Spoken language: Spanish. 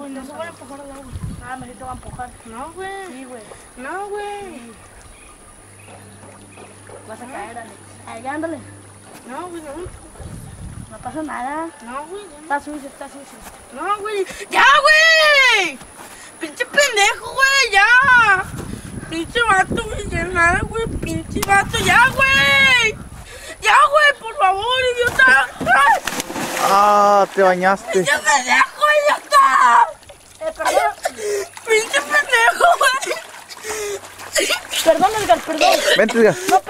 güey, no se van a empujar al agua. Ah, me te va a empujar. No, güey. Sí, güey. No, güey. Vas a caer, Alex. Ahí, ándale. No, güey, no. No pasa nada. No, güey. Está sucio, está sucio. No, güey. ¡Ya, güey! ¡Pinche pendejo, güey! ¡Ya! ¡Pinche vato, güey! ¡Ya nada, güey! ¡Pinche vato! ¡Ya, güey! ¡Ya, güey! ¡Por favor, idiota! ¡Ay! Ah, te bañaste. ¡Pinche pendejo, idiota! Perdón. ¡Pinche pendejo, güey! Perdón, Edgar, perdón. Vente, Edgar. No